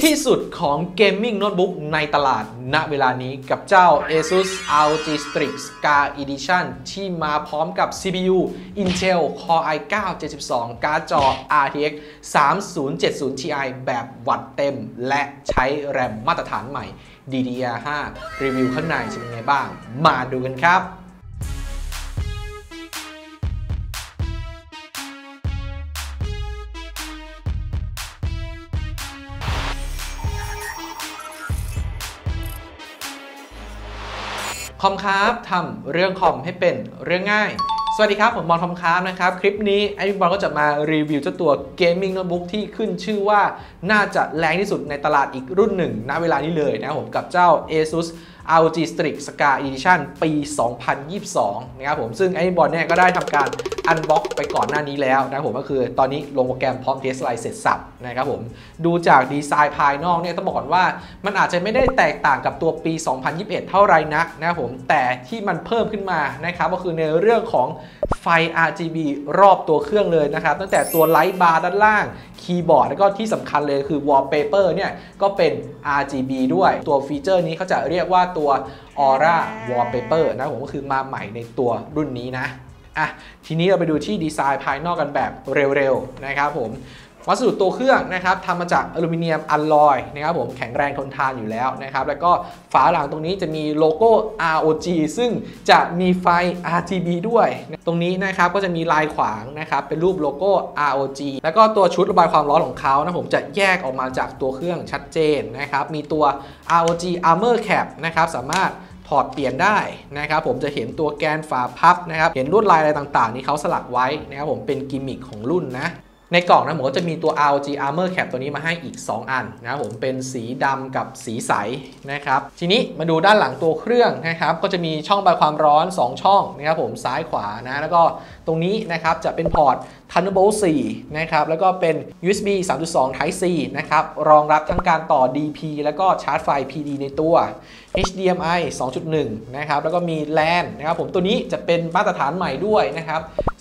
ที่สุดของเกมมิ่งโน้ตบุ๊กในตลาดณเวลานี้กับเจ้า ASUS ROG Strix Scar Edition ที่มาพร้อมกับ CPU Intel Core i9 72 การ์ดจอ RTX 3070 Ti แบบวัตต์เต็มและใช้แรมมาตรฐานใหม่ DDR5 รีวิวข้างในจะเป็นไงบ้างมาดูกันครับคอมครับทำเรื่องคอมให้เป็นเรื่องง่ายสวัสดีครับผมบอลคอมครับนะครับคลิปนี้ไอ้บอลก็จะมารีวิวเจ้าตัวเกมมิ่งโน้ตบุ๊กที่ขึ้นชื่อว่าน่าจะแรงที่สุดในตลาดอีกรุ่นหนึ่งณเวลานี้เลยนะครับผมกับเจ้า ASUS ROG Strix Scar Edition ปี 2022 นะครับผมซึ่งไอ้บอลเนี่ยก็ได้ทำการอันบ็อกไปก่อนหน้านี้แล้วนะครับผมก็คือตอนนี้ลงโปรแกรมพร้อมเทสไลน์เสร็จสับนะครับผมดูจากดีไซน์ภายนอกเนี่ยต้องบอกก่อนว่ามันอาจจะไม่ได้แตกต่างกับตัวปี 2021 เท่าไรนักนะครับผมแต่ที่มันเพิ่มขึ้นมานะครับก็คือในเรื่องของไฟ RGB รอบตัวเครื่องเลยนะครับตั้งแต่ตัวไลท์บาร์ด้านล่างคีย์บอร์ดแล้วก็ที่สำคัญเลยคือ Wallpaper เนี่ยก็เป็น RGB ด้วยตัวฟีเจอร์นี้เขาจะเรียกว่าตัว Aura Wallpaper นะผมก็คือมาใหม่ในตัวรุ่นนี้นะทีนี้เราไปดูที่ดีไซน์ภายนอกกันแบบเร็วๆนะครับผมวัสดุตัวเครื่องนะครับทำมาจากอลูมิเนียมอัลลอยนะครับผมแข็งแรงทนทานอยู่แล้วนะครับแล้วก็ฝาหลังตรงนี้จะมีโลโก้ ROG ซึ่งจะมีไฟ RGB ด้วยตรงนี้นะครับก็จะมีลายขวางนะครับเป็นรูปโลโก้ ROG แล้วก็ตัวชุดระบายความร้อนของเขานะผมจะแยกออกมาจากตัวเครื่องชัดเจนนะครับมีตัว ROG Armor Cap นะครับสามารถถอดเปลี่ยนได้นะครับผมจะเห็นตัวแกนฝาพับนะครับเห็นลวดลายอะไรต่างๆที่เขาสลักไว้นะครับผมเป็นกิมมิคของรุ่นนะในกล่องนะผมก็จะมีตัว ROG Armor Cap ตัวนี้มาให้อีก2อันนะครับผมเป็นสีดำกับสีใสนะครับทีนี้มาดูด้านหลังตัวเครื่องนะครับก็จะมีช่องระบายความร้อน2ช่องนะครับผมซ้ายขวานะแล้วก็ตรงนี้นะครับจะเป็นพอร์ต Thunderbolt 4นะครับแล้วก็เป็น USB 3.2 Type C นะครับรองรับทั้งการต่อ DP แล้วก็ชาร์จไฟ PD ในตัว HDMI 2.1 นะครับแล้วก็มี LAN นะครับผมตัวนี้จะเป็นมาตรฐานใหม่ด้วยนะครับ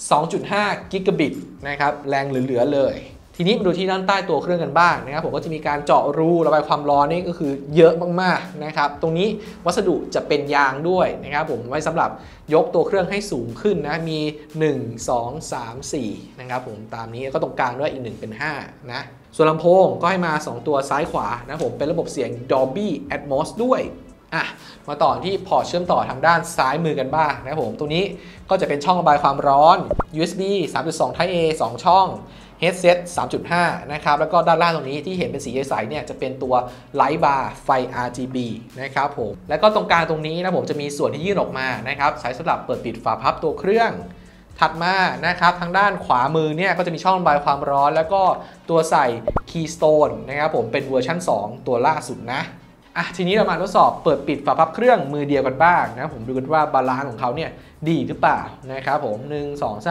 2.5 Gigabit นะครับแรงเหลือๆเลยทีนี้มาดูที่ด้านใต้ตัวเครื่องกันบ้างนะครับผมก็จะมีการเจาะรูระบายความร้อนนี่ก็คือเยอะมากๆนะครับตรงนี้วัสดุจะเป็นยางด้วยนะครับผมไว้สำหรับยกตัวเครื่องให้สูงขึ้นนะมี1 2 3 4นะครับผมตามนี้ก็ตรงกลางด้วยอีก1เป็น5นะส่วนลำโพงก็ให้มา2ตัวซ้ายขวานะผมเป็นระบบเสียง Dolby Atmos ด้วยมาต่อที่พอร์ตเชื่อมต่อทางด้านซ้ายมือกันบ้างนะครับผมตรงนี้ก็จะเป็นช่องระบายความร้อน USB 3.2 Type A 2 ช่อง Headset 3.5 นะครับแล้วก็ด้านล่างตรงนี้ที่เห็นเป็นสีใสๆเนี่ยจะเป็นตัว Light Bar ไฟ RGB นะครับผมแล้วก็ตรงกลางตรงนี้นะผมจะมีส่วนที่ยื่นออกมานะครับใช้สำหรับเปิดปิดฝาพับตัวเครื่องถัดมานะครับทางด้านขวามือเนี่ยก็จะมีช่องระบายความร้อนแล้วก็ตัวใส่ Keystone นะครับผมเป็นเวอร์ชัน2ตัวล่าสุดนะทีนี้เรามาทดสอบเปิดปิดฝาพับเครื่องมือเดียวกันบ้างนะผมดูกันว่าบาลานซ์ของเขาเนี่ยดีหรือเปล่านะครับผม1 2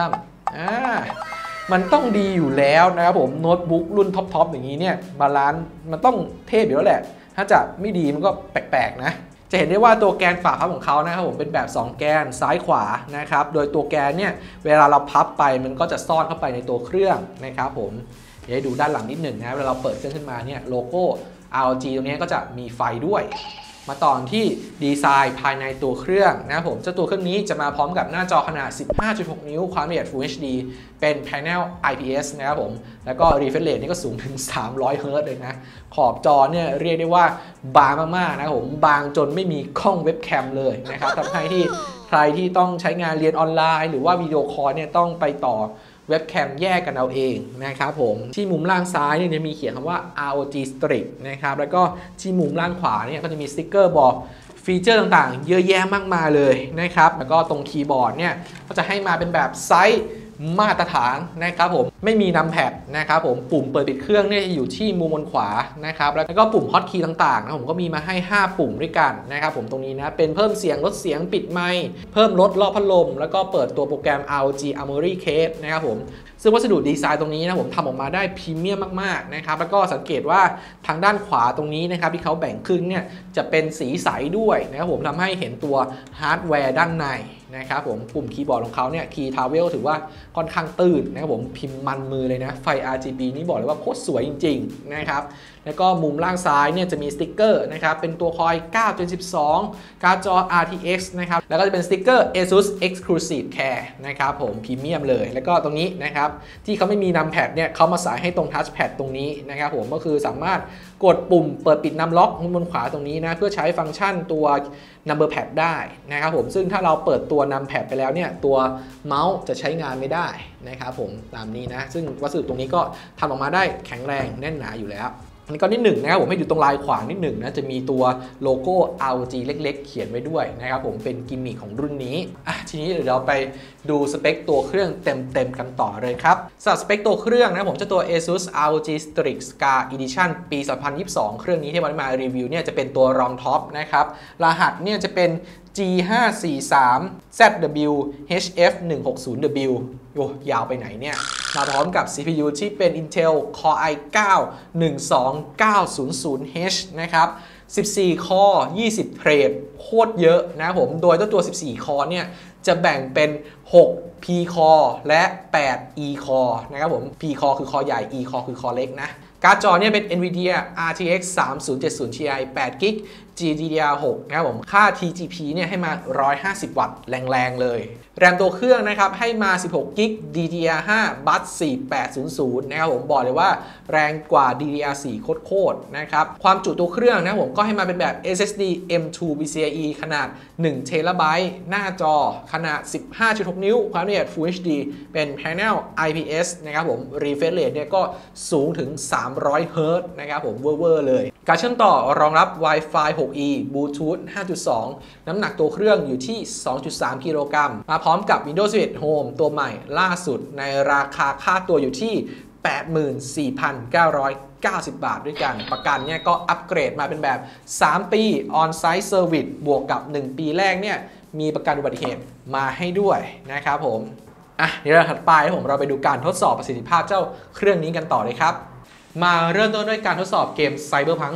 3มันต้องดีอยู่แล้วนะครับผมโน้ตบุ๊กรุ่นท็อปๆอย่างนี้เนี่ยบาลานซ์มันต้องเทพอยู่แล้วแหละถ้าจะไม่ดีมันก็แปลกๆนะจะเห็นได้ว่าตัวแกนฝาพับของเขานะครับผมเป็นแบบ2แกนซ้ายขวานะครับโดยตัวแกนเนี่ยเวลาเราพับไปมันก็จะซ่อนเข้าไปในตัวเครื่องนะครับผมเดี๋ยวให้ดูด้านหลังนิดหนึ่งนะเวลาเราเปิดเครื่องขึ้นมาเนี่ยโลโก้ROG ตรงนี้ก็จะมีไฟด้วยมาต่อที่ดีไซน์ภายในตัวเครื่องนะครับผมเจ้าตัวเครื่องนี้จะมาพร้อมกับหน้าจอขนาด 15.6 นิ้วความละเอียด Full HD เป็น Panel IPS นะครับผมแล้วก็ Refresh Rate นี่ก็สูงถึง300 Hz เลยนะขอบจอเนี่ยเรียกได้ว่าบางมากๆนะครับผมบางจนไม่มีกล้องเว็บแคมเลยนะครับทำให้ที่ใครที่ต้องใช้งานเรียนออนไลน์หรือว่าวิดีโอคอลเนี่ยต้องไปต่อเว็บแคมแยกกันเอาเองนะครับผมที่มุมล่างซ้ายเนี่ยจะมีเขียนคำว่า ROG Strix นะครับแล้วก็ที่มุมล่างขวาเนี่ยก็จะมีสติ๊กเกอร์บอกฟีเจอร์ต่างๆเยอะแยะมากมายเลยนะครับแล้วก็ตรงคีย์บอร์ดเนี่ยก็จะให้มาเป็นแบบไซส์มาตรฐานนะครับผมไม่มีนัมแพดนะครับผมปุ่มเปิดปิดเครื่องเนี่ยอยู่ที่มุมบนขวานะครับแล้วก็ปุ่มฮอตคีย์ต่างๆนะผมก็มีมาให้5ปุ่มด้วยกันนะครับผมตรงนี้นะเป็นเพิ่มเสียงลดเสียงปิดไมค์เพิ่มลดรอบพัดลมแล้วก็เปิดตัวโปรแกรม ROG Armoury Case นะครับผมซึ่งวัสดุดีไซน์ตรงนี้นะผมทำออกมาได้พรีเมียมมากๆนะครับแล้วก็สังเกตว่าทางด้านขวาตรงนี้นะครับที่เขาแบ่งครึ่งเนี่ยจะเป็นสีใสด้วยนะครับผมทำให้เห็นตัวฮาร์ดแวร์ด้านในนะครับผมปุ่มคีย์บอร์ดของเขาเนี่ยคีย์ทาวเวลถือว่าค่อนข้างตื้นนะครับผมพิมพ์มันมือเลยนะไฟ RGB นี่บอกเลยว่าโคตรสวยจริงๆนะครับแล้วก็มุมล่างซ้ายเนี่ยจะมีสติ๊กเกอร์นะครับเป็นตัวคอย 9.12 การ์ดจอ RTX นะครับแล้วก็จะเป็นสติ๊กเกอร์ ASUS Exclusive Care นะครับผมพรีเมียมเลยแล้วก็ตรงนี้นะครับที่เขาไม่มีนัมแพดเนี่ยเขามาใส่ให้ตรงทัชแพดตรงนี้นะครับผมก็คือสามารถกดปุ่มเปิดปิดนัมล็อกบนขวาตรงนี้นะเพื่อใช้ฟังก์ชันตัว Number Pad ได้นะครับผมซึ่งถ้าเราเปิดตัว Numpad ไปแล้วเนี่ยตัวเมาส์จะใช้งานไม่ได้นะครับผมตามนี้นะซึ่งวัสดุตรงนี้ก็ทำออกมาได้แข็งแรงแน่นหนาอยู่แล้วอันนี้ก็นิดหนึ่งนะครับผมให้ดูตรงลายขวางนิดหนึ่งนะจะมีตัวโลโก้ ROG เล็กๆเขียนไว้ด้วยนะครับผมเป็นกิมมิคของรุ่นนี้ทีนี้เดี๋ยวเราไปดูสเปคตัวเครื่องเต็มๆกันต่อเลยครับสำหรับสเปคตัวเครื่องนะผมจะตัว ASUS ROG Strix Scar Edition ปี 2022 เครื่องนี้ที่วันนี้มารีวิวเนี่ยจะเป็นตัวรองท็อปนะครับรหัสเนี่ยจะเป็น G543ZWHF160W โอ้ยาวไปไหนเนี่ยมาพร้อมกับ CPU ที่เป็น Intel Core i9 12900H นะครับ14 คอ 20 เทรดโคตรเยอะนะผมโดยตัว14 คอเนี่ยจะแบ่งเป็น6 P คอและ8 E คอนะครับผม P คอคือคอใหญ่ E คอคือคอล็กนะการ์ดจอเนี่ยเป็น NVIDIA RTX 3070 Ti 8GB GDDR6 นะครับผมค่า TGP เนี่ยให้มา150 วัตต์แรงๆเลยแรมตัวเครื่องนะครับให้มา16GB DDR5 Bus 4800นะครับผมบอกเลยว่าแรงกว่า DDR4 โคตรๆนะครับความจุตัวเครื่องนะผมก็ให้มาเป็นแบบ SSD M2 PCIe ขนาด1 TB หน้าจอขนาด 15.6 นิ้วความละเอียด Full HD เป็น Panel IPS นะครับผม Refresh Rate เนี่ยก็สูงถึง300 Hz นะครับผมเวอร์เลยการเชื่อมต่อรองรับ Wi-Fi 6E Bluetooth 5.2 น้ำหนักตัวเครื่องอยู่ที่ 2.3 กิโลกรัมมาพร้อมกับ Windows 11 Home ตัวใหม่ล่าสุดในราคาค่าตัวอยู่ที่ 84,990 บาทด้วยกันประกันเนี่ยก็อัปเกรดมาเป็นแบบ 3 ปี On-Site Service บวกกับ 1 ปีแรกเนี่ยมีประกันอุบัติเหตุมาให้ด้วยนะครับผมเดี๋ยวถัดไปเราไปดูการทดสอบประสิทธิภาพเจ้าเครื่องนี้กันต่อเลยครับมาเริ่มต้นด้วยการทดสอบเกม Cyberpunk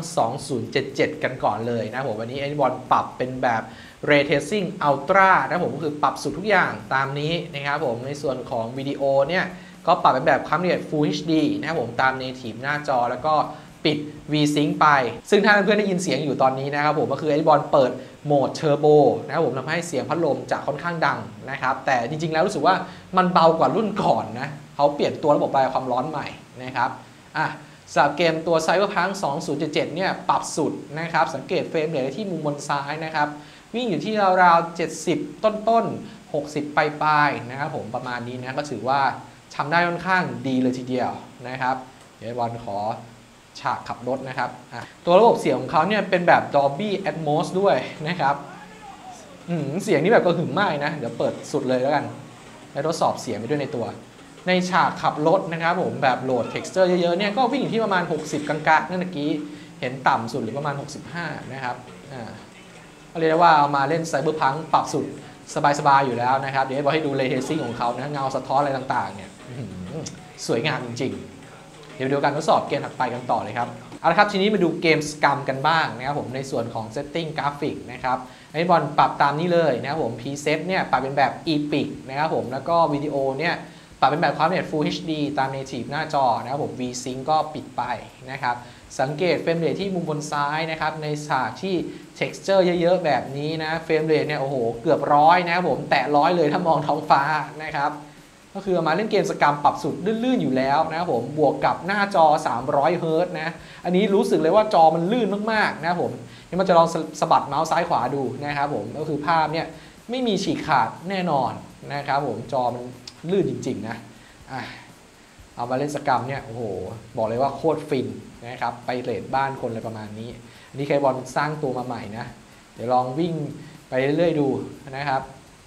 2077 กันก่อนเลยนะผมวันนี้ Anyone ปรับเป็นแบบ Ray Tracing Ultra นะผมก็คือปรับสุดทุกอย่างตามนี้นะครับผมในส่วนของวิดีโอเนี่ยก็ปรับเป็นแบบความละเอียด Full HD นะครับผมตาม Native หน้าจอแล้วก็ปิด V-Sync ไปซึ่งถ้าเพื่อนๆได้ยินเสียงอยู่ตอนนี้นะครับผมก็คือ Anyone เปิดโหมด Turbo นะครับผมทำให้เสียงพัดลมจะค่อนข้างดังนะครับแต่จริงๆแล้วรู้สึกว่ามันเบากว่ารุ่นก่อนนะเขาเปลี่ยนตัวระบบระบายความร้อนใหม่นะครับสำหรับเกมตัว Cyberpunk 2077 เนี่ยปรับสุดนะครับสังเกตเฟรมเรทที่มุมบนซ้ายนะครับวิ่งอยู่ที่ราวๆ70ต้น60ปลายๆนะครับผมประมาณนี้นะก็ถือว่าทำได้ค่อนข้างดีเลยทีเดียวนะครับเดี๋ยววันขอฉากขับรถนะครับตัวระบบเสียงของเขาเนี่ยเป็นแบบ Dolby Atmos ด้วยนะครับเสียงนี่แบบก็หึ่มมากนะเดี๋ยวเปิดสุดเลยแล้วกันแล้วทดสอบเสียงไปด้วยในตัวในฉากขับรถนะครับผมแบบโหลด texture เยอะๆเนี่ยก็วิ่งอยู่ที่ประมาณ60กลางๆนั่นเมื่อกี้เห็นต่ำสุดหรือประมาณ65นะครับเรียกได้ว่าเอามาเล่น Cyberpunk ปรับสุดสบายๆอยู่แล้วนะครับเดี๋ยวบอกให้ดู Ray Tracing ของเขานะเงาสะท้อนอะไรต่างๆเนี่ยสวยงามจริงๆเดี๋ยวดูการทดสอบเกมถัดไปกันต่อเลยครับเอาละครับทีนี้มาดูเกมสกรรมกันบ้างนะครับผมในส่วนของ setting กราฟิกนะครับไอ้บอลปรับตามนี้เลยนะครับผม preset เนี่ยปรับเป็นแบบ epic นะครับผมแล้วก็วิดีโอเนี่ยปรับเป็นแบบความละเอียด Full HD ตาม Native หน้าจอนะครับผม V-Sync ก็ปิดไปนะครับสังเกตเฟรมเรทที่มุมบนซ้ายนะครับในฉากที่ texture เยอะๆแบบนี้นะเฟรมเรทเนี่ยโอ้โหเกือบ100นะครับผมแตะ100เลยถ้ามองท้องฟ้านะครับก็คือมาเล่นเกมสกรรมปรับสุดลื่นๆอยู่แล้วนะครับผมบวกกับหน้าจอ300 Hz นะอันนี้รู้สึกเลยว่าจอมันลื่นมากๆนะครับผมนี่มันจะลองสะบัดเมาส์ซ้ายขวาดูนะครับผมก็คือภาพเนี่ยไม่มีฉีกขาดแน่นอนนะครับผมจอมันลื่นจริงๆนะเอามาเล่นสกรรมเนี่ยโอ้โหบอกเลยว่าโคตรฟินนะครับไปเรทบ้านคนอะไรประมาณนี้อันนี้เคบอลสร้างตัวมาใหม่นะเดี๋ยวลองวิ่งไปเรื่อยๆดูนะครับ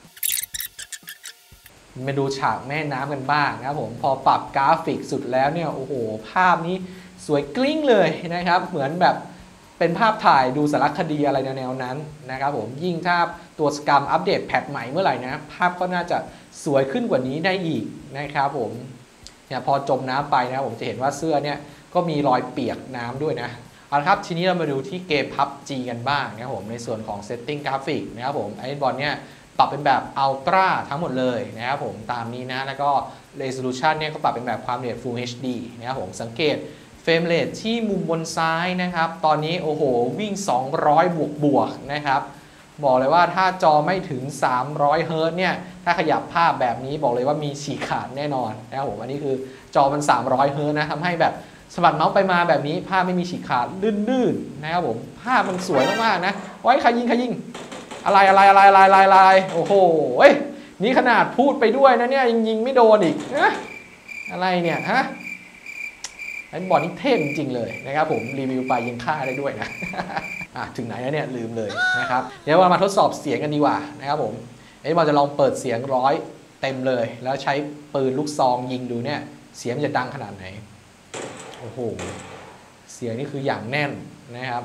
มาดูฉากแม่น้ำกันบ้างนะครับผมพอปรับกราฟิกสุดแล้วเนี่ยโอ้โหภาพนี้สวยกลิ้งเลยนะครับเหมือนแบบเป็นภาพถ่ายดูสารคดีอะไรแนวๆนั้นนะครับผมยิ่งถ้าตัวสกรรมอัปเดตแพทใหม่เมื่อไหร่นะภาพก็น่าจะสวยขึ้นกว่านี้ได้อีกนะครับผมเนี่ยพอจมน้ำไปนะผมจะเห็นว่าเสื้อเนี่ยก็มีรอยเปียกน้ำด้วยนะเอาละครับทีนี้เรามาดูที่เกม PUBG กันบ้างนะครับผมในส่วนของ setting กราฟิกนะครับผมไอ้บอลเนี่ยปรับเป็นแบบ Ultra ทั้งหมดเลยนะครับผมตามนี้นะแล้วก็ Resolution เนี่ยก็ปรับเป็นแบบความละเอียด Full HD นะครับผมสังเกตเฟรมเรทที่มุมบนซ้ายนะครับตอนนี้โอ้โหวิ่ง200บวกนะครับบอกเลยว่าถ้าจอไม่ถึง300เฮิร์ตซ์เนี่ยถ้าขยับภาพแบบนี้บอกเลยว่ามีฉีกขาดแน่นอนนะครับผมอันนี้คือจอมัน300เฮิร์ตซ์นะทำให้แบบสะบัดเมาส์ไปมาแบบนี้ภาพไม่มีฉีกขาดลื่นๆนะครับผมภาพมันสวยมากๆนะไว้ใครยิงอะไรโอ้โหนี่ขนาดพูดไปด้วยนะเนี่ยยิงไม่โดนอีกนะอะไรเนี่ยฮะไอ้บอลนี่เท่จริงๆเลยนะครับผมรีวิวไปยังฆ่าได้ด้วยนะ ถึงไหนแล้วเนี่ยลืมเลยนะครับเดี๋ยวเรามาทดสอบเสียงกันดีกว่านะครับผมไอ้บอลจะลองเปิดเสียง100เต็มเลยแล้วใช้ปืนลูกซองยิงดูเนี่ยเสียงจะดังขนาดไหนโอ้โหเสียงนี่คืออย่างแน่นนะครับ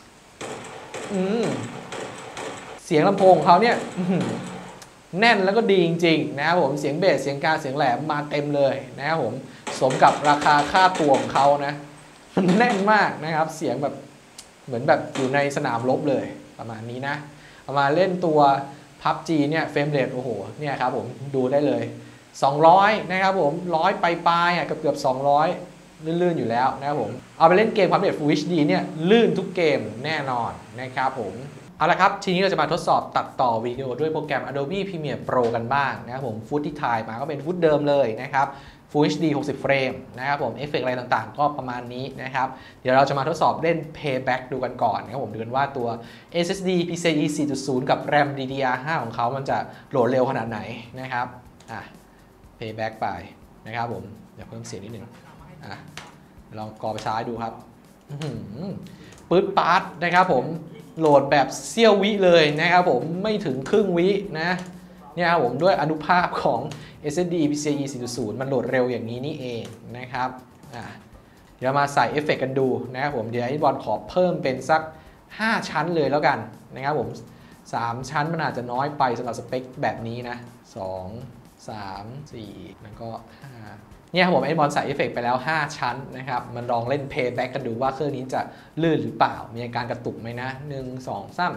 เสียงลำโพงของเขาเนี่ยแน่นแล้วก็ดีจริงๆนะครับผมเสียงเบสเสียงกลางเสียงแหลมมาเต็มเลยนะครับผมสมกับราคาค่าตัวของเขานะมันแน่นมากนะครับเสียงแบบเหมือนแบบอยู่ในสนามรบเลยประมาณนี้นะเอามาเล่นตัว PUBG เนี่ยเฟรมเรทโอ้โหเนี่ยครับผมดูได้เลย200นะครับผม100ปลายๆเกือบ200ลื่นๆอยู่แล้วนะครับผมเอาไปเล่นเกมความเร็ว Full HD เนี่ยลื่นทุกเกมแน่นอนนะครับผมเอาละครับทีนี้เราจะมาทดสอบตัดต่อวิดีโอด้วยโปรแกรม Adobe Premiere Pro กันบ้างนะครับผมฟุตที่ถ่ายมาก็เป็นฟุตเดิมเลยนะครับ Full HD 60 เฟรมนะครับผมเอฟเฟกต์อะไรต่างๆก็ประมาณนี้นะครับเดี๋ยวเราจะมาทดสอบเล่น Playback ดูกันก่อนนะครับผมดูกันว่าตัว SSD PCIe 4.0 กับ RAM DDR5 ของเขามันจะโหลดเร็วขนาดไหนนะครับPlayback ไปนะครับผมเดี๋ยวเพิ่มเสียงนิดนึงลองกอไปซ้ายดูครับปื๊ดป๊าดนะครับผมโหลดแบบเสี้ยววิเลยนะครับผมไม่ถึงครึ่งวินะเนี่ยครับผมด้วยอนุภาพของ SSD PCIe 4.0 มันโหลดเร็วอย่างนี้นี่เองนะครับเดี๋ยวมาใส่เอฟเฟกต์กันดูนะครับผมเดี๋ยวไอ้บอลขอเพิ่มเป็นสัก5ชั้นเลยแล้วกันนะครับผม3ชั้นมันอาจจะน้อยไปสำหรับสเปคแบบนี้นะ2 3 4แล้วก็5เนี่ยผมไอ้บอลใส่เอฟเฟกต์ไปแล้ว5ชั้นนะครับมันลองเล่น Playback กันดูว่าเครื่องนี้จะลื่นหรือเปล่ามีอาการกระตุกไหมนะ1 2 3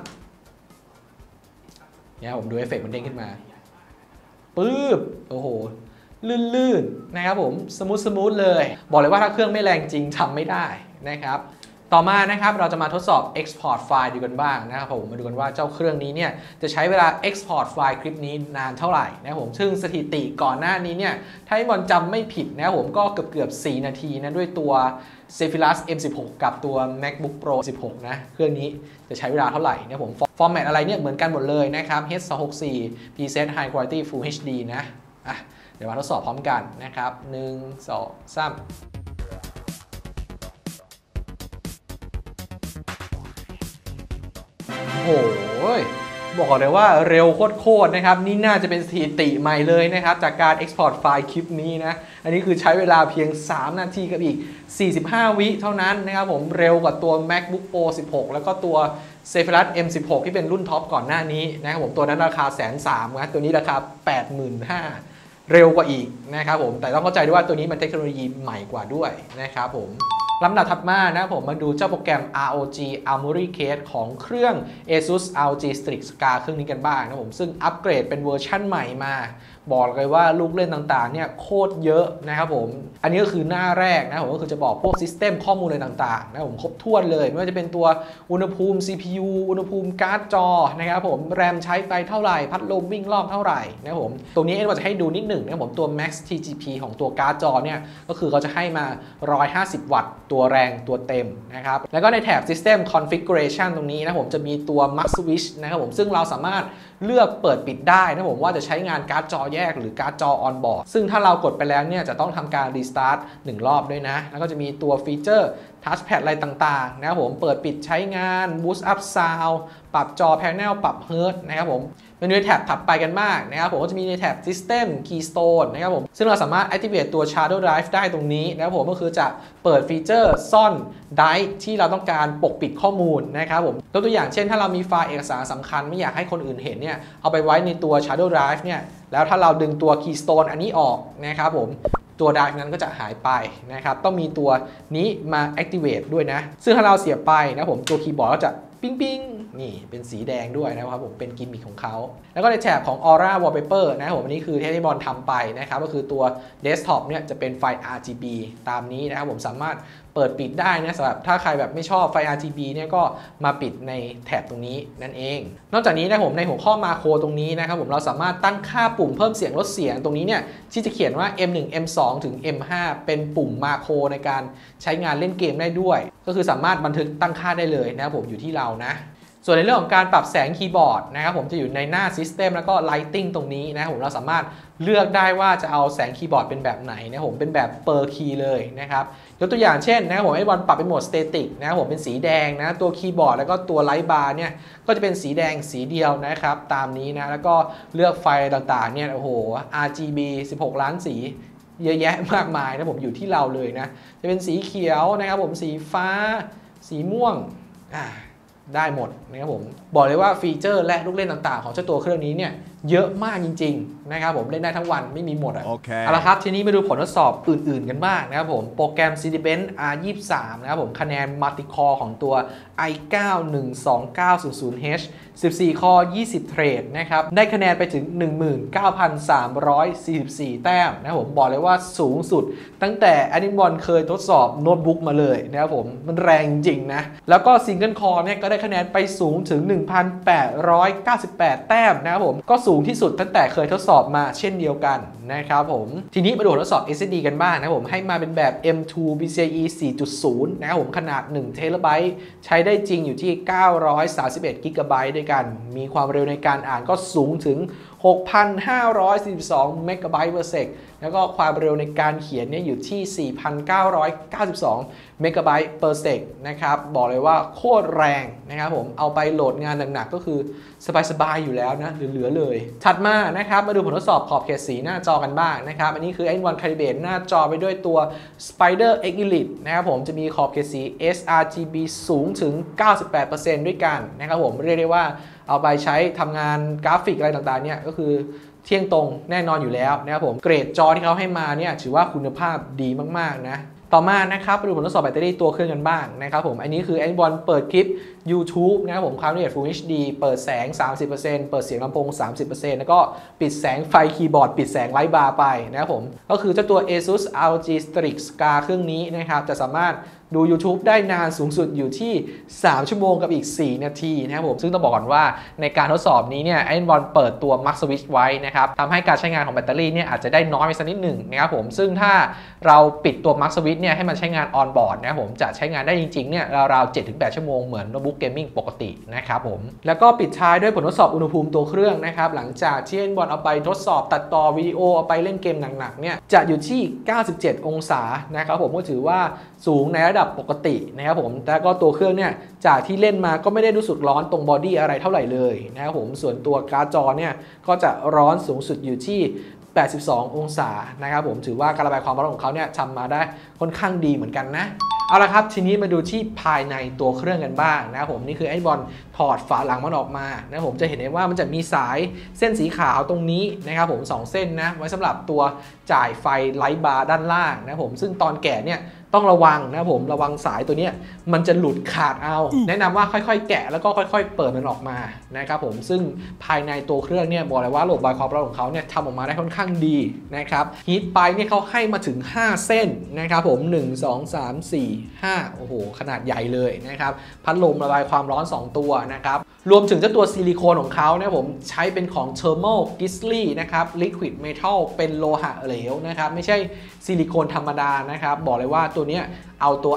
เนี่ยผมดูเอฟเฟกต์มันเด้งขึ้นมาปึ๊บโอ้โหลื่นๆนะครับผมสมูทเลยบอกเลยว่าถ้าเครื่องไม่แรงจริงทำไม่ได้นะครับต่อมานะครับเราจะมาทดสอบ Export ไฟล์ดูกันบ้างนะครับผมมาดูกันว่าเจ้าเครื่องนี้เนี่ยจะใช้เวลา Export ไฟล์คลิปนี้นานเท่าไหร่นะครับผมซึ่งสถิติก่อนหน้านี้เนี่ยถ้าให้บอลจำไม่ผิดนะครับผมก็เกือบ4นาทีนะด้วยตัว Zephyrus M16 กับตัว MacBook Pro 16 นะเครื่องนี้จะใช้เวลาเท่าไหร่นะผมฟอร์แมตอะไรเนี่ยเหมือนกันหมดเลยนะครับ H264 Preset High Quality Full HD นะเดี๋ยวมาทดสอบพร้อมกันนะครับ1 2 3โอ้โหบอกเลยว่าเร็วโคตรนะครับนี่น่าจะเป็นสถิติใหม่เลยนะครับจากการ Export ไฟล์คลิปนี้นะอันนี้คือใช้เวลาเพียง3นาทีกับอีก45วิเท่านั้นนะครับผมเร็วกว่าตัว MacBook Pro 16แล้วก็ตัว Zephyrus M16 ที่เป็นรุ่นท็อปก่อนหน้านี้นะครับผมตัวนั้นราคา130,000นะตัวนี้ราคา 85,000 เร็วกว่าอีกนะครับผมแต่ต้องเข้าใจด้วยว่าตัวนี้มันเทคโนโลยีใหม่กว่าด้วยนะครับผมลำดับถัดมานะผมมาดูเจ้าโปรแกรม ROG Armoury Case ของเครื่อง ASUS ROG Strix Scar เครื่องนี้กันบ้างนะผมซึ่งอัปเกรดเป็นเวอร์ชั่นใหม่มาบอกเลยว่าลูกเล่นต่างๆเนี่ยโคตรเยอะนะครับผมอันนี้ก็คือหน้าแรกนะผมก็คือจะบอกพวกซิสเต็มข้อมูลอะไรต่างๆนะผมครบถ้วนเลยไม่ว่าจะเป็นตัวอุณหภูมิ CPU อุณหภูมิการ์ดจอนะครับผมแรมใช้ไปเท่าไหร่พัดลมวิ่งรอบเท่าไหร่นะครับผมตรงนี้เราจะให้ดูนิดหนึ่งนะครับผมตัว Max TGP ของตัวการ์ดจอเนี่ยก็คือเขาจะให้มา150 วัตต์ตัวแรงตัวเต็มนะครับแล้วก็ในแถบ System Configuration ตรงนี้นะผมจะมีตัว Mux Switch นะครับผมซึ่งเราสามารถเลือกเปิดปิดได้นะผมว่าจะใช้งานการ์ดจอแยกหรือการ์ดจอออนบอร์ดซึ่งถ้าเรากดไปแล้วเนี่ยจะต้องทำการรีสตาร์ท1รอบด้วยนะแล้วก็จะมีตัวฟีเจอร์ทัชแพดอะไรต่างๆนะครับผมเปิดปิดใช้งาน Boost Up Sound ปรับจอ Panel ปรับ Hertz นะครับผมเป็นในแท็บถัดไปกันมากนะครับผมก็จะมีในแท็บ System Keystone นะครับผมซึ่งเราสามารถ activate ตัว Shadow Drive ได้ตรงนี้นะครับผมก็คือจะเปิดฟีเจอร์ซ่อน Drive ที่เราต้องการปกปิดข้อมูลนะครับผมตัวอย่างเช่นถ้าเรามีไฟล์เอกสารสำคัญไม่อยากให้คนอื่นเห็นเนี่ยเอาไปไว้ในตัว Shadow Drive เนี่ยแล้วถ้าเราดึงตัว Keystone อันนี้ออกนะครับผมตัว Drive นั้นก็จะหายไปนะครับต้องมีตัวนี้มา activate ด้วยนะซึ่งถ้าเราเสียบไปนะผมตัวคีย์บอร์ดก็จะปิ๊งนี่เป็นสีแดงด้วยนะครับผมเป็นกิมมิคของเขาแล้วก็ในแถบของ Aura Wallpaper นะครับผมอันนี้คือที่บอลทำไปนะครับก็คือตัว Desktop เนี่ยจะเป็นไฟ RGB ตามนี้นะครับผมสามารถเปิดปิดได้นะสำหรับถ้าใครแบบไม่ชอบไฟ RGB เนี่ยก็มาปิดในแถบตรงนี้นั่นเองนอกจากนี้นะผมในหัวข้อมาโครตรงนี้นะครับผมเราสามารถตั้งค่าปุ่มเพิ่มเสียงลดเสียงตรงนี้เนี่ยที่จะเขียนว่า M1 M2 ถึง M5 เป็นปุ่มมาโครในการใช้งานเล่นเกมได้ด้วยก็คือสามารถบันทึกตั้งค่าได้เลยนะครับผมอยู่ที่เรานะส่วนในเรื่องของการปรับแสงคีย์บอร์ดนะครับผมจะอยู่ในหน้า System แล้วก็ Lighting ตรงนี้นะครับผมเราสามารถเลือกได้ว่าจะเอาแสงคีย์บอร์ดเป็นแบบไหนนะครับผมเป็นแบบ per key เลยนะครับยกตัวอย่างเช่นนะครับผมไอ้บอลปรับเป็นโหมด Static นะครับผมเป็นสีแดงนะตัวคีย์บอร์ดแล้วก็ตัวไลท์บาร์เนี่ยก็จะเป็นสีแดงสีเดียวนะครับตามนี้นะแล้วก็เลือกไฟต่างๆเนี่ยโอ้โห RGB 16 ล้านสีเยอะแยะมากมายนะผมอยู่ที่เราเลยนะจะเป็นสีเขียวนะครับผมสีฟ้าสีม่วงได้หมดนะครับผมบอกเลยว่าฟีเจอร์และลูกเล่นต่างๆของเจ้าตัวเครื่องนี้เนี่ยเยอะมากจริงๆนะครับผมเล่นได้ทั้งวันไม่มีหมดอ่ะ Okay. เอาละครับทีนี้มาดูผลทดสอบอื่นๆกันบ้างนะครับผมโปรแกรม Cinebench R23 นะครับผมคะแนน Multi-Core ของตัว i9-12900H 14 คอ 20 เทรดนะครับได้คะแนนไปถึง 19,344 แต้มนะครับผมบอกเลยว่าสูงสุดตั้งแต่ Animal เคยทดสอบโน้ตบุ๊กมาเลยนะครับผมมันแรงจริงนะแล้วก็ Single Core เนี่ยก็ได้คะแนนไปสูงถึง 1,898 แต้มนะครับผมก็สูงที่สุดตั้งแต่เคยทดสอบมาเช่นเดียวกันนะครับผมทีนี้มาดูทดสอบ SSD กันบ้างนะครับผมให้มาเป็นแบบ M2 PCIe 4.0 นะครับผมขนาด1 เทราไบต์ใช้ได้จริงอยู่ที่931 กิกะไบต์ด้วยกันมีความเร็วในการอ่านก็สูงถึง 6,542 เมกะไบต์ per sec แล้วก็ความเร็วในการเขียนเนี่ยอยู่ที่ 4,992 เมกะไบต์ per sec นะครับบอกเลยว่าโคตรแรงนะครับผมเอาไปโหลดงานหนักๆก็คือสบายๆอยู่แล้วนะเหลือๆเลยถัดมานะครับมาดูผลทดสอบขอบเขตสีหน้าจอกันบ้างนะครับอันนี้คือ N1 Calibrate หน้าจอไปด้วยตัว Spider X Elite นะครับผมจะมีขอบเขตสี sRGB สูงถึง 98% ด้วยกันนะครับผมเรียกได้ว่าเอาไปใช้ทำงานกราฟิกอะไรต่างๆเนี่ยก็คือเที่ยงตรงแน่นอนอยู่แล้วนะครับผมเกรดจอที่เขาให้มาเนี่ยถือว่าคุณภาพดีมากๆนะต่อมานะครับไปดูผลทดสอบแบตเตอรี่ตัวเครื่องกันบ้างนะครับผมอันนี้คือ N1 เปิดคลิป YouTube นะครับผมความละเอียด Full HD เปิดแสง 30% เปิดเสียงลำโพง 30% แล้วก็ปิดแสงไฟคีย์บอร์ดปิดแสงไลท์บาร์ไปนะครับผมก็คือเจ้าตัว ASUS ROG Strix Scar เครื่องนี้นะครับจะสามารถดู YouTube ได้นานสูงสุดอยู่ที่3 ชั่วโมงกับอีก4 นาทีนะครับผมซึ่งต้องบอกก่อนว่าในการทดสอบนี้เนี่ยN1 เปิดตัว Max Switch ไว้นะครับทำให้การใช้งานของแบตเตอรี่เนี่ยอาจจะได้น้อยไปสักนิดหนึ่งนะครับผมซึ่งถ้าเราปิดตัว Max Switch เนี่ยให้มันใช้งาน on board นะครับผมจะใช้งานได้จริงๆเนี่ยราวๆ 7-8 ชั่วโมงเหมือนโน้ตบุ๊กเกมมิ่งปกตินะครับผมแล้วก็ปิดท้ายด้วยผลทดสอบอุณหภูมิตัวเครื่องนะครับหลังจากที่N1เอาไปทดสอบตัดต่อวิดีโอเอาไปเล่นเกมหนักๆเนี่ยจะอยู่ที่97 องศานะครับผมก็ถือว่าสูงในระดับปกตินะครับผมแล้วก็ตัวเครื่องเนี่ยจากที่เล่นมาก็ไม่ได้รู้สึกร้อนตรงบอดี้อะไรเท่าไหร่เลยนะครับผมส่วนตัวการ์ดจอเนี่ยก็จะร้อนสูงสุดอยู่ที่82 องศานะครับผมถือว่าการระบายความร้อนของเขาเนี่ยทำมาได้ค่อนข้างดีเหมือนกันนะเอาละครับทีนี้มาดูที่ภายในตัวเครื่องกันบ้างนะครับผมนี่คือไอ้บอลถอดฝาหลังมันออกมานะผมจะเห็นได้ว่ามันจะมีสายเส้นสีขาวตรงนี้นะครับผม2 เส้นนะไว้สำหรับตัวจ่ายไฟไลท์บาร์ด้านล่างนะผมซึ่งตอนแกะเนี่ยต้องระวังนะผมระวังสายตัวนี้มันจะหลุดขาดเอาแนะนำว่าค่อยๆแกะแล้วก็ค่อยๆเปิดมันออกมานะครับผมซึ่งภายในตัวเครื่องเนี่ยบอกเลยว่าระบบระบายความร้อนของเขาเนี่ยทำออกมาได้ค่อนข้างดีนะครับฮีทไปเนี่ยเขาให้มาถึง5 เส้นนะครับผม1 2 3 4 5โอ้โหขนาดใหญ่เลยนะครับพัดลมระบายความร้อน2 ตัวนะครับรวมถึงเจ้าตัวซิลิโคนของเขาเนี่ยผมใช้เป็นของ Thermal Grizzly นะครับ Liquid Metal เป็นโลหะเหลวนะครับไม่ใช่ซิลิโคนธรรมดานะครับบอกเลยว่าตัวเนี้ยเอาตัว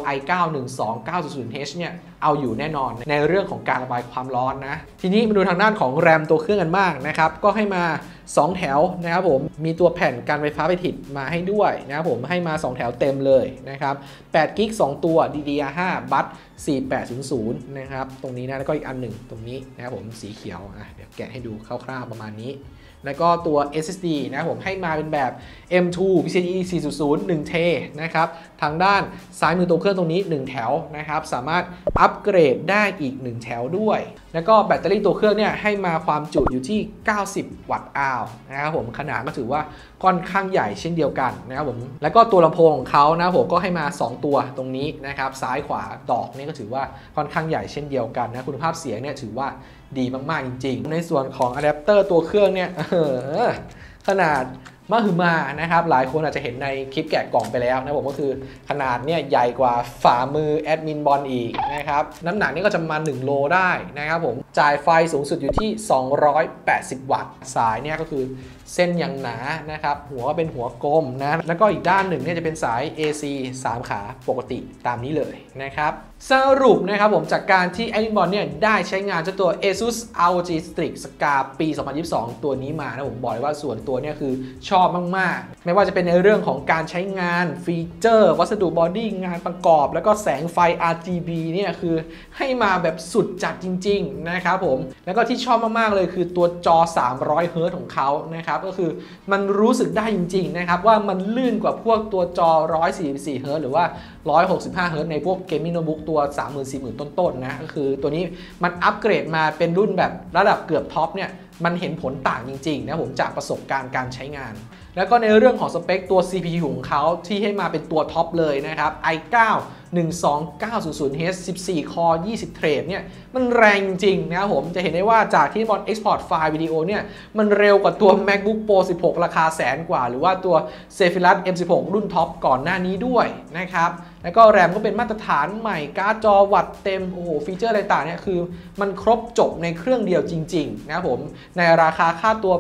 i9-12900H เนี่ยเอาอยู่แน่นอนในเรื่องของการระบายความร้อนนะทีนี้มาดูทางด้านของแรมตัวเครื่องกันบ้างนะครับก็ให้มา2 แถวนะครับผมมีตัวแผ่นการไฟฟ้าไปติดมาให้ด้วยนะครับผมให้มา2 แถวเต็มเลยนะครับ8 กิก 2 ตัว DDR5 บัส4800นะครับตรงนี้นะแล้วก็อีกอันหนึ่งตรงนี้นะครับผมสีเขียวเดี๋ยวแกะให้ดูคร่าวๆประมาณนี้แล้วก็ตัว SSD นะครับผมให้มาเป็นแบบ M2 PCIe 4.0 1 เทนะครับทางด้านซ้ายมือตัวเครื่องตรงนี้1 แถวนะครับสามารถอัปเกรดได้อีก1 แถวด้วยแล้วก็แบตเตอรี่ตัวเครื่องเนี่ยให้มาความจุอยู่ที่90 วัตต์อาวนะครับผมขนาดก็ถือว่าค่อนข้างใหญ่เช่นเดียวกันนะครับผมแล้วก็ตัวลำโพงของเขานะผมก็ให้มา2 ตัวตรงนี้นะครับซ้ายขวาดอกนี่ก็ถือว่าค่อนข้างใหญ่เช่นเดียวกันนะคุณภาพเสียงเนี่ยถือว่าดีมากๆจริงๆในส่วนของอะแดปเตอร์ตัวเครื่องเนี่ยขนาดมาหือมานะครับหลายคนอาจจะเห็นในคลิปแกะกล่องไปแล้วนะผมก็คือขนาดเนี่ยใหญ่กว่าฝ่ามือแอดมินบอลอีกนะครับน้ำหนักนี่ก็จะมา1 โลได้นะครับผมจ่ายไฟสูงสุดอยู่ที่280 วัตต์สายเนี่ยก็คือเส้นอย่างหนานะครับหัวก็เป็นหัวกลมนะแล้วก็อีกด้านหนึ่งเนี่ยจะเป็นสาย AC 3 ขาปกติตามนี้เลยนะครับสรุปนะครับผมจากการที่แอดมินบอลเนี่ยได้ใช้งานเจ้าตัว ASUS ROG Strix Scar ปี 2022 ตัวนี้มานะผมบอกเลยว่าส่วนตัวเนี่ยคือชอบมากๆไม่ว่าจะเป็นในเรื่องของการใช้งานฟีเจอร์วัสดุบอดี้งานประกอบแล้วก็แสงไฟ RGB เนี่ยคือให้มาแบบสุดจัดจริงๆนะครับผมแล้วก็ที่ชอบมากๆเลยคือตัวจอ300 Hz ของเขานะครับก็คือมันรู้สึกได้จริงๆนะครับว่ามันลื่นกว่าพวกตัวจอ144 Hz หรือว่า165 Hz ในพวกเกมมิ่งโน้ตบุ๊กตัว 30,000-40,000 ต้นๆนะก็คือตัวนี้มันอัปเกรดมาเป็นรุ่นแบบระดับเกือบท็อปเนี่ยมันเห็นผลต่างจริงๆนะผมจากประสบการณ์การใช้งานแล้วก็ในเรื่องของสเปคตัว CPU ของเขาที่ให้มาเป็นตัวท็อปเลยนะครับ i9 12900H 14 Core 20 เทรดเนี่ยมันแรงจริงนะครับผมจะเห็นได้ว่าจากที่บอล Export ไฟล์วิดีโอเนี่ยมันเร็วกว่าตัว MacBook Pro 16 ราคาแสนกว่าหรือว่าตัว Zephyrus M16 รุ่นท็อปก่อนหน้านี้ด้วยนะครับแล้วก็แรมก็เป็นมาตรฐานใหม่การ์ดจอวัตต์เต็มโอ้โหฟีเจอร์อะไรต่างเนี่ยคือมันครบจบในเครื่องเดียวจริงๆนะครับผมในราคาค่าตัว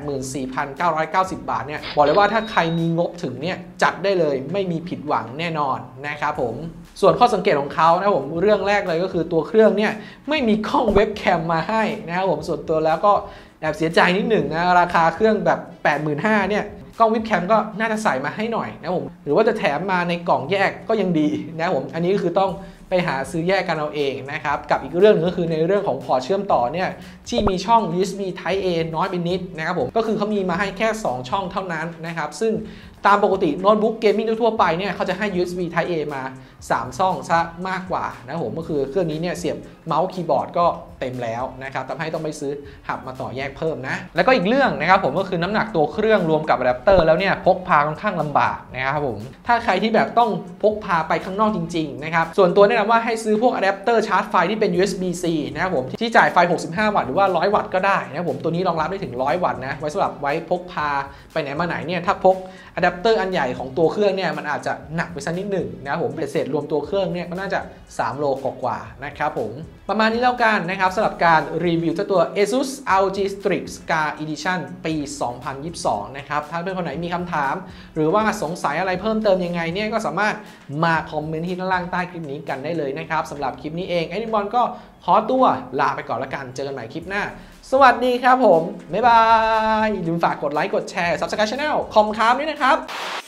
84,990 บาทเนี่ยบอกเลยว่าถ้าใครมีงบถึงเนี่ยจัดได้เลยไม่มีผิดหวังแน่นอนนะครับผมส่วนข้อสังเกตของเขานะผมเรื่องแรกเลยก็คือตัวเครื่องเนี่ยไม่มีกล้องเว็บแคมมาให้นะครับผมส่วนตัวแล้วก็แอบเสียใจนิดหนึ่งนะราคาเครื่องแบบ 85,000 เนี่ยกล้องเว็บแคมก็น่าจะใส่มาให้หน่อยนะผมหรือว่าจะแถมมาในกล่องแยกก็ยังดีนะผมอันนี้ก็คือต้องไปหาซื้อแยกกันเอาเองนะครับกับอีกเรื่องนึงก็คือในเรื่องของพอร์ตเชื่อมต่อเนี่ยที่มีช่อง USB Type A น้อยไปนิดนะครับผมก็คือเขามีมาให้แค่2 ช่องเท่านั้นนะครับซึ่งตามปกติโน้ตบุ๊กเกมมิ่งทั่วไปเนี่ยเขาจะให้ USB Type A มา3 ช่องซะมากกว่านะผมก็คือเครื่องนี้เนี่ยเสียบเมาส์คีย์บอร์ดก็เต็มแล้วนะครับทำให้ต้องไปซื้อหับมาต่อแยกเพิ่มนะแล้วก็อีกเรื่องนะครับผมก็คือน้ำหนักตัวเครื่องรวมกับอะแดปเตอร์แล้วเนี่ยพกพาค่อนข้างลำบากนะครับผมถ้าใครที่แบบต้องพกพาไปข้างนอกจริงๆนะครับส่วนตัวแนะนำว่าให้ซื้อพวกอะแดปเตอร์ชาร์จไฟที่เป็น USB-C นะครับผมที่จ่ายไฟ65 วัตต์หรือว่า100 วัตต์ก็ได้นะครับผมตัวนี้รองรับได้ถึง100 วัตต์นะไว้สำหรับไว้พกพาไปไหนมาไหนเนี่ยถ้าพกอะแดปเตอร์อันใหญ่ของตัวเครื่องเนี่ยมันอาจจะหนักไปสักนิดหนึ่งนะครับผมเป็นเศษรวมตัวเครื่องเนี่ยก็น่าจะ3 โลกว่าๆนะครับผมประมาณนี้แล้วกันนะครับสำหรับการรีวิวเจ้าตัว ASUS ROG Strix Scar Edition ปี 2022 นะครับถ้าเพื่อนคนไหนมีคำถามหรือว่าสงสัยอะไรเพิ่มเติมยังไงเนี่ยก็สามารถมาคอมเมนต์ที่ด้านล่างใต้คลิปนี้กันได้เลยนะครับสำหรับคลิปนี้เองแอดมินบอลก็ขอตัวลาไปก่อนแล้วกันเจอกันใหม่คลิปหน้าสวัสดีครับผมบ๊ายบายอย่าลืมฝากกดไลค์กดแชร์ Subscribe Channel คอมคามด้วยนะครับ